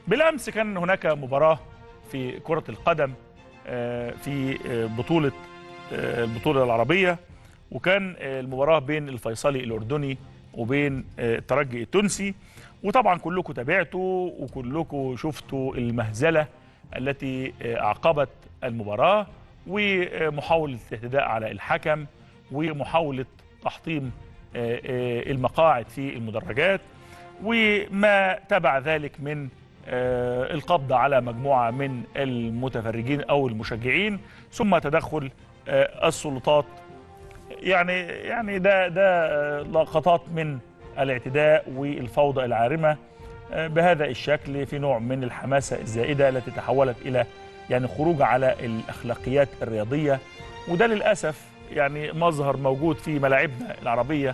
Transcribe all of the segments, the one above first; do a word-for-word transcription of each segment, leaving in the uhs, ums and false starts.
بالأمس كان هناك مباراة في كرة القدم في بطولة البطولة العربية، وكان المباراة بين الفيصلي الأردني وبين الترجي التونسي. وطبعا كلكم تابعتوا وكلكم شفتوا المهزلة التي أعقبت المباراة ومحاولة الاعتداء على الحكم ومحاولة تحطيم المقاعد في المدرجات وما تبع ذلك من القبض على مجموعة من المتفرجين أو المشجعين، ثم تدخل السلطات. يعني يعني ده ده لقطات من الاعتداء والفوضى العارمة بهذا الشكل في نوع من الحماسة الزائدة التي تحولت إلى يعني خروج على الأخلاقيات الرياضية. وده للأسف يعني مظهر موجود في ملاعبنا العربية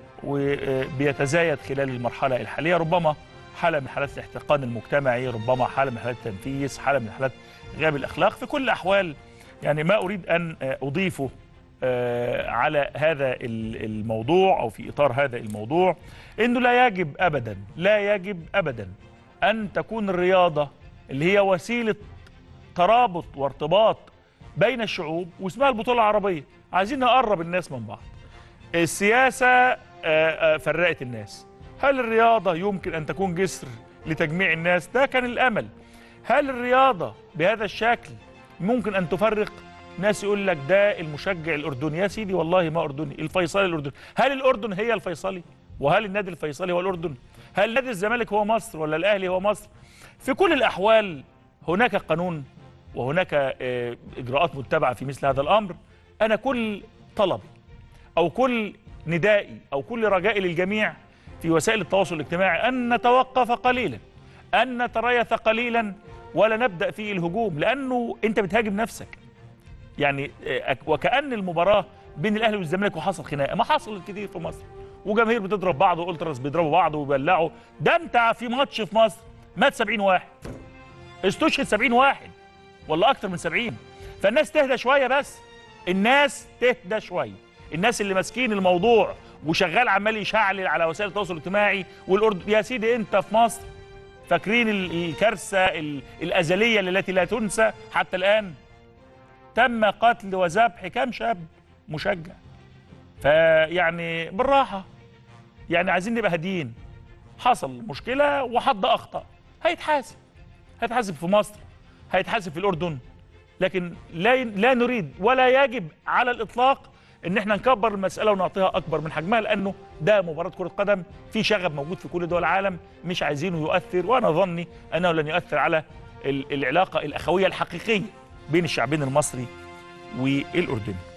وبيتزايد خلال المرحلة الحالية، ربما حالة من حالات الاحتقان المجتمعي، ربما حالة من حالات التنفيس، حالة من حالات غياب الأخلاق. في كل الأحوال يعني ما أريد أن أضيفه على هذا الموضوع أو في إطار هذا الموضوع إنه لا يجب أبدا لا يجب أبدا أن تكون الرياضة اللي هي وسيلة ترابط وارتباط بين الشعوب واسمها البطولة العربية. عايزين نقرب الناس من بعض. السياسة فرقت الناس. هل الرياضة يمكن أن تكون جسر لتجميع الناس؟ ده كان الأمل. هل الرياضة بهذا الشكل ممكن أن تفرق؟ ناس يقول لك ده المشجع الأردني. يا سيدي والله ما أردني، الفيصلي الأردني. هل الأردن هي الفيصلي؟ وهل النادي الفيصلي هو الأردن؟ هل نادي الزمالك هو مصر ولا الأهلي هو مصر؟ في كل الأحوال هناك قانون وهناك إجراءات متبعة في مثل هذا الأمر. أنا كل طلبي أو كل ندائي أو كل رجائي للجميع في وسائل التواصل الاجتماعي أن نتوقف قليلا، أن نتريث قليلا ولا نبدأ في الهجوم، لأنه أنت بتهاجم نفسك. يعني وكأن المباراة بين الأهلي والزمالك وحصل خناقة. ما حصلت كتير في مصر، وجماهير بتضرب بعض والتراس بيضربوا بعض ويبلعوا. ده أنت في ماتش في مصر مات سبعين واحد، استشهد سبعين واحد ولا أكتر من سبعين. فالناس تهدى شوية، بس الناس تهدى شوية. الناس اللي ماسكين الموضوع وشغال عمال يشعل على وسائل التواصل الاجتماعي والأردن. يا سيدي أنت في مصر فاكرين الكارثة الأزلية التي لا تنسى حتى الآن؟ تم قتل وذبح كام شاب مشجع. فيعني بالراحة، يعني عايزين نبقى هاديين. حصل مشكلة وحد أخطأ، هيتحاسب هيتحاسب في مصر، هيتحاسب في الأردن. لكن لا لا نريد ولا يجب على الإطلاق ان احنا نكبر المسألة ونعطيها أكبر من حجمها، لأنه ده مباراة كرة قدم في شغب موجود في كل دول العالم، مش عايزينه يؤثر. وأنا ظني أنه لن يؤثر على العلاقة الأخوية الحقيقية بين الشعبين المصري والأردني.